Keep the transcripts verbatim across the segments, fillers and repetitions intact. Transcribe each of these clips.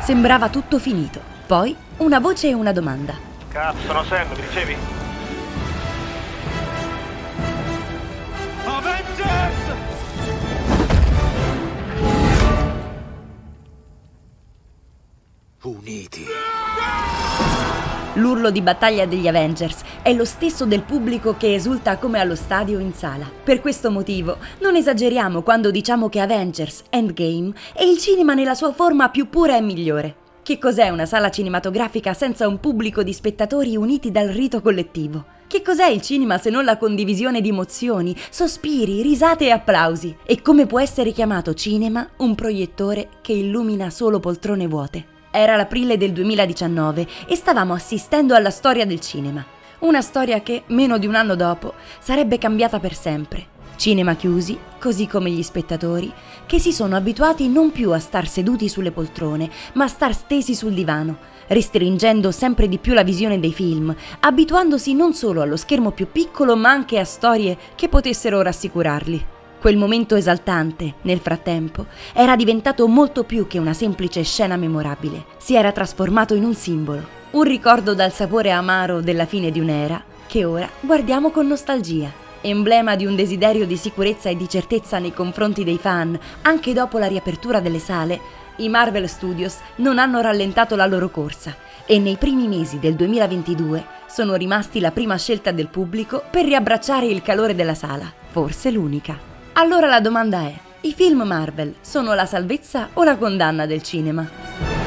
Sembrava tutto finito. Poi una voce e una domanda. Cazzo, sono Sam, mi ricevi? Avengers! Uniti. L'urlo di battaglia degli Avengers è lo stesso del pubblico che esulta come allo stadio in sala. Per questo motivo non esageriamo quando diciamo che Avengers Endgame è il cinema nella sua forma più pura e migliore. Che cos'è una sala cinematografica senza un pubblico di spettatori uniti dal rito collettivo? Che cos'è il cinema se non la condivisione di emozioni, sospiri, risate e applausi? E come può essere chiamato cinema un proiettore che illumina solo poltrone vuote? Era l'aprile del duemiladiciannove e stavamo assistendo alla storia del cinema. Una storia che, meno di un anno dopo, sarebbe cambiata per sempre. Cinema chiusi, così come gli spettatori, che si sono abituati non più a star seduti sulle poltrone, ma a star stesi sul divano, restringendo sempre di più la visione dei film, abituandosi non solo allo schermo più piccolo, ma anche a storie che potessero rassicurarli. Quel momento esaltante, nel frattempo, era diventato molto più che una semplice scena memorabile. Si era trasformato in un simbolo, un ricordo dal sapore amaro della fine di un'era che ora guardiamo con nostalgia. Emblema di un desiderio di sicurezza e di certezza nei confronti dei fan, anche dopo la riapertura delle sale, i Marvel Studios non hanno rallentato la loro corsa e nei primi mesi del duemilaventidue sono rimasti la prima scelta del pubblico per riabbracciare il calore della sala, forse l'unica. Allora la domanda è: i film Marvel sono la salvezza o la condanna del cinema?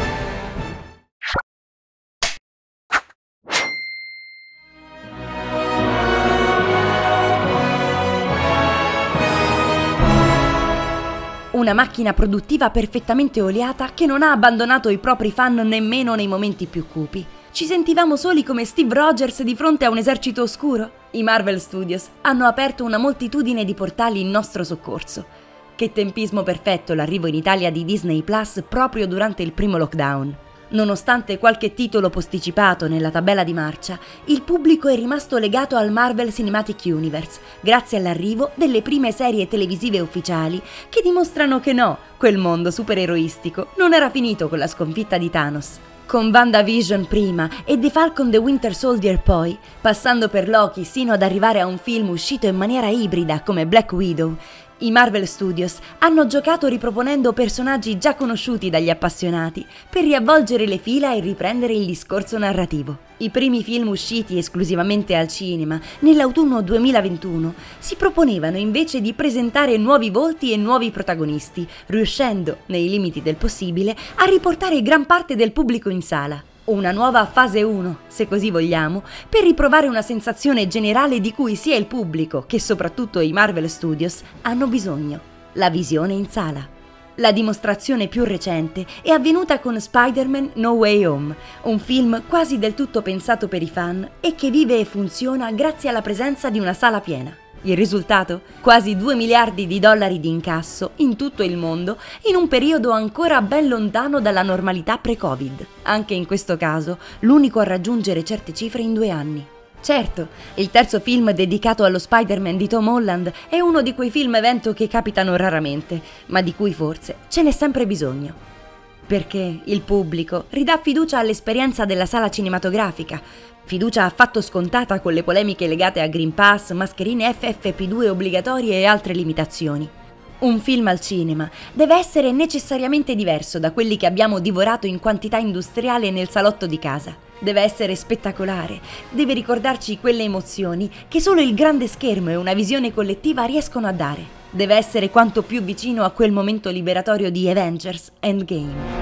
Una macchina produttiva perfettamente oliata che non ha abbandonato i propri fan nemmeno nei momenti più cupi. Ci sentivamo soli come Steve Rogers di fronte a un esercito oscuro? I Marvel Studios hanno aperto una moltitudine di portali in nostro soccorso. Che tempismo perfetto l'arrivo in Italia di Disney Plus proprio durante il primo lockdown. Nonostante qualche titolo posticipato nella tabella di marcia, il pubblico è rimasto legato al Marvel Cinematic Universe, grazie all'arrivo delle prime serie televisive ufficiali che dimostrano che no, quel mondo supereroistico non era finito con la sconfitta di Thanos. Con WandaVision prima e The Falcon the Winter Soldier poi, passando per Loki sino ad arrivare a un film uscito in maniera ibrida come Black Widow, i Marvel Studios hanno giocato riproponendo personaggi già conosciuti dagli appassionati per riavvolgere le fila e riprendere il discorso narrativo. I primi film usciti esclusivamente al cinema nell'autunno duemilaventuno si proponevano invece di presentare nuovi volti e nuovi protagonisti, riuscendo, nei limiti del possibile, a riportare gran parte del pubblico in sala. Una nuova fase uno, se così vogliamo, per riprovare una sensazione generale di cui sia il pubblico che soprattutto i Marvel Studios hanno bisogno: la visione in sala. La dimostrazione più recente è avvenuta con Spider-Man No Way Home, un film quasi del tutto pensato per i fan e che vive e funziona grazie alla presenza di una sala piena. Il risultato? Quasi due miliardi di dollari di incasso in tutto il mondo in un periodo ancora ben lontano dalla normalità pre-Covid. Anche in questo caso, l'unico a raggiungere certe cifre in due anni. Certo, il terzo film dedicato allo Spider-Man di Tom Holland è uno di quei film evento che capitano raramente, ma di cui forse ce n'è sempre bisogno. Perché il pubblico ridà fiducia all'esperienza della sala cinematografica, fiducia affatto scontata con le polemiche legate a Green Pass, mascherine F F P due obbligatorie e altre limitazioni. Un film al cinema deve essere necessariamente diverso da quelli che abbiamo divorato in quantità industriale nel salotto di casa. Deve essere spettacolare, deve ricordarci quelle emozioni che solo il grande schermo e una visione collettiva riescono a dare. Deve essere quanto più vicino a quel momento liberatorio di Avengers Endgame.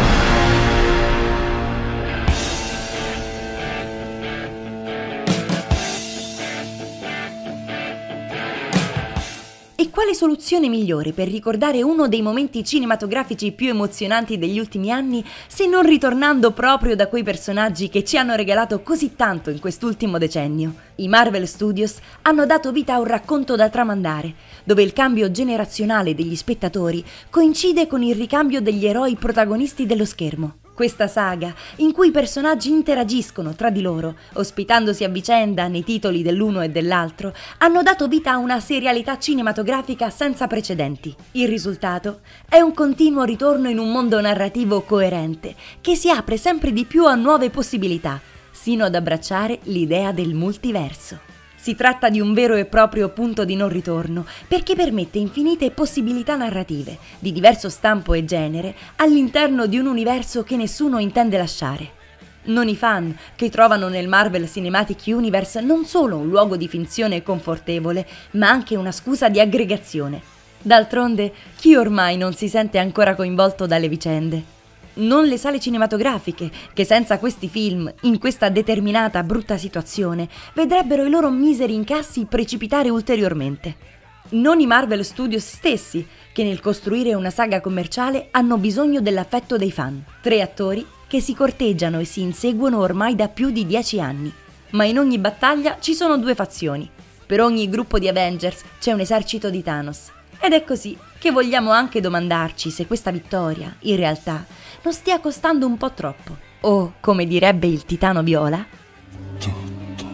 E quale soluzione migliore per ricordare uno dei momenti cinematografici più emozionanti degli ultimi anni se non ritornando proprio da quei personaggi che ci hanno regalato così tanto in quest'ultimo decennio? I Marvel Studios hanno dato vita a un racconto da tramandare, dove il cambio generazionale degli spettatori coincide con il ricambio degli eroi protagonisti dello schermo. Questa saga, in cui i personaggi interagiscono tra di loro, ospitandosi a vicenda nei titoli dell'uno e dell'altro, hanno dato vita a una serialità cinematografica senza precedenti. Il risultato è un continuo ritorno in un mondo narrativo coerente, che si apre sempre di più a nuove possibilità, sino ad abbracciare l'idea del multiverso. Si tratta di un vero e proprio punto di non ritorno, perché permette infinite possibilità narrative, di diverso stampo e genere, all'interno di un universo che nessuno intende lasciare. Non i fan, che trovano nel Marvel Cinematic Universe non solo un luogo di finzione confortevole, ma anche una scusa di aggregazione. D'altronde, chi ormai non si sente ancora coinvolto dalle vicende? Non le sale cinematografiche, che senza questi film, in questa determinata brutta situazione, vedrebbero i loro miseri incassi precipitare ulteriormente. Non i Marvel Studios stessi, che nel costruire una saga commerciale hanno bisogno dell'affetto dei fan. Tre attori che si corteggiano e si inseguono ormai da più di dieci anni. Ma in ogni battaglia ci sono due fazioni. Per ogni gruppo di Avengers c'è un esercito di Thanos. Ed è così che vogliamo anche domandarci se questa vittoria, in realtà, non stia costando un po' troppo. O, come direbbe il Titano Viola, tutto.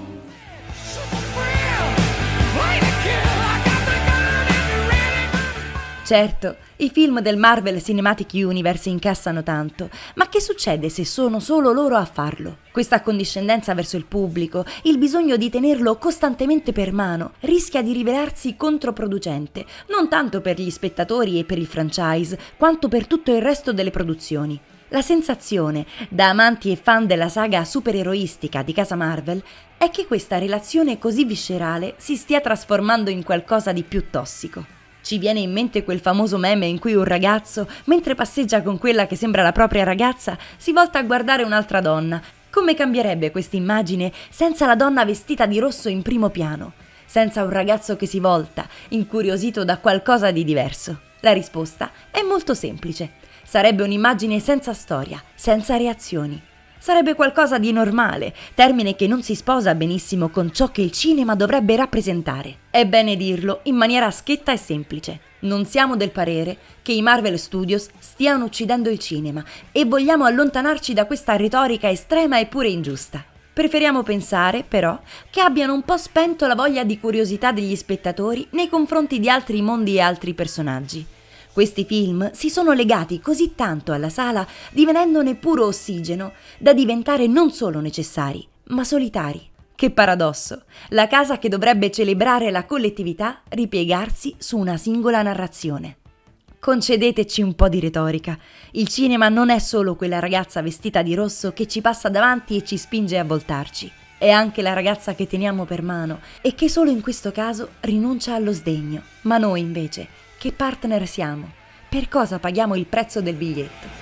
Certo, i film del Marvel Cinematic Universe incassano tanto, ma che succede se sono solo loro a farlo? Questa accondiscendenza verso il pubblico, il bisogno di tenerlo costantemente per mano, rischia di rivelarsi controproducente, non tanto per gli spettatori e per il franchise, quanto per tutto il resto delle produzioni. La sensazione, da amanti e fan della saga supereroistica di casa Marvel, è che questa relazione così viscerale si stia trasformando in qualcosa di più tossico. Ci viene in mente quel famoso meme in cui un ragazzo, mentre passeggia con quella che sembra la propria ragazza, si volta a guardare un'altra donna. Come cambierebbe questa immagine senza la donna vestita di rosso in primo piano? Senza un ragazzo che si volta, incuriosito da qualcosa di diverso? La risposta è molto semplice. Sarebbe un'immagine senza storia, senza reazioni. Sarebbe qualcosa di normale, termine che non si sposa benissimo con ciò che il cinema dovrebbe rappresentare. È bene dirlo in maniera schietta e semplice. Non siamo del parere che i Marvel Studios stiano uccidendo il cinema e vogliamo allontanarci da questa retorica estrema e pure ingiusta. Preferiamo pensare, però, che abbiano un po' spento la voglia di curiosità degli spettatori nei confronti di altri mondi e altri personaggi. Questi film si sono legati così tanto alla sala, divenendone puro ossigeno, da diventare non solo necessari, ma solitari. Che paradosso! La casa che dovrebbe celebrare la collettività ripiegarsi su una singola narrazione. Concedeteci un po' di retorica. Il cinema non è solo quella ragazza vestita di rosso che ci passa davanti e ci spinge a voltarci. È anche la ragazza che teniamo per mano e che solo in questo caso rinuncia allo sdegno. Ma noi invece, che partner siamo? Per cosa paghiamo il prezzo del biglietto?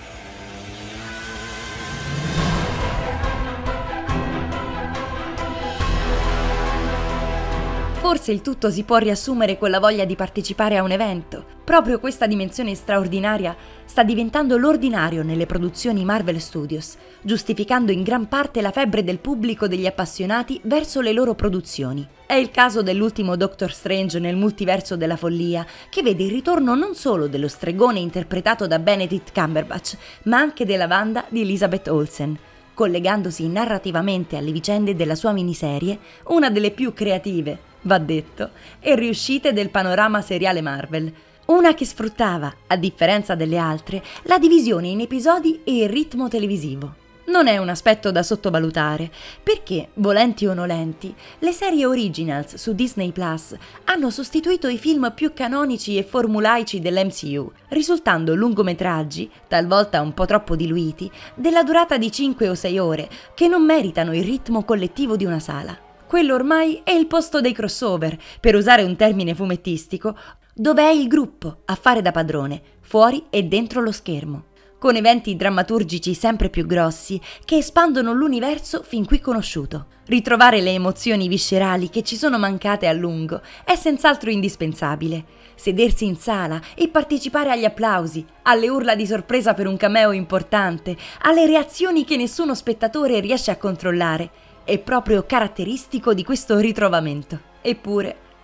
Forse il tutto si può riassumere con la voglia di partecipare a un evento. Proprio questa dimensione straordinaria sta diventando l'ordinario nelle produzioni Marvel Studios, giustificando in gran parte la febbre del pubblico degli appassionati verso le loro produzioni. È il caso dell'ultimo Doctor Strange nel multiverso della follia, che vede il ritorno non solo dello stregone interpretato da Benedict Cumberbatch, ma anche della Wanda di Elizabeth Olsen, collegandosi narrativamente alle vicende della sua miniserie, una delle più creative, va detto, e riuscite del panorama seriale Marvel. Una che sfruttava, a differenza delle altre, la divisione in episodi e il ritmo televisivo. Non è un aspetto da sottovalutare, perché, volenti o nolenti, le serie originals su Disney Plus hanno sostituito i film più canonici e formulaici dell'M C U, risultando lungometraggi, talvolta un po' troppo diluiti, della durata di cinque o sei ore, che non meritano il ritmo collettivo di una sala. Quello ormai è il posto dei crossover, per usare un termine fumettistico, dove è il gruppo a fare da padrone, fuori e dentro lo schermo, con eventi drammaturgici sempre più grossi che espandono l'universo fin qui conosciuto. Ritrovare le emozioni viscerali che ci sono mancate a lungo è senz'altro indispensabile. Sedersi in sala e partecipare agli applausi, alle urla di sorpresa per un cameo importante, alle reazioni che nessuno spettatore riesce a controllare, è proprio caratteristico di questo ritrovamento. Eppure,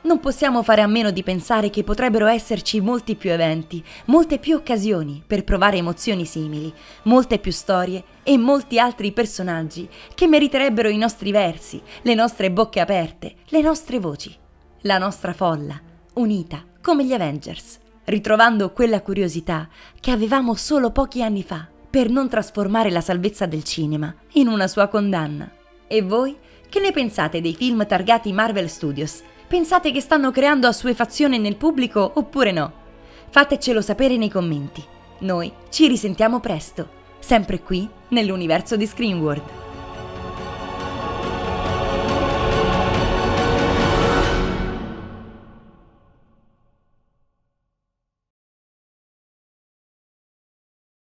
Non possiamo fare a meno di pensare che potrebbero esserci molti più eventi, molte più occasioni per provare emozioni simili, molte più storie e molti altri personaggi che meriterebbero i nostri versi, le nostre bocche aperte, le nostre voci, la nostra folla, unita come gli Avengers, ritrovando quella curiosità che avevamo solo pochi anni fa per non trasformare la salvezza del cinema in una sua condanna. E voi? Che ne pensate dei film targati Marvel Studios? Pensate che stanno creando assuefazione nel pubblico oppure no? Fatecelo sapere nei commenti. Noi ci risentiamo presto, sempre qui nell'universo di Screen World.